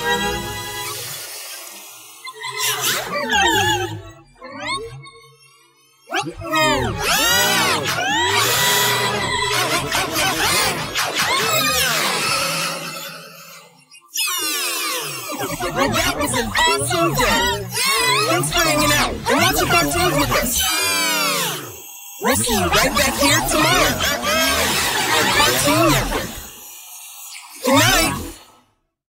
Well, that was an awesome day. Thanks for hanging out and watching cartoons with us. We'll see you right back here tomorrow on Cartoon Network. Good night.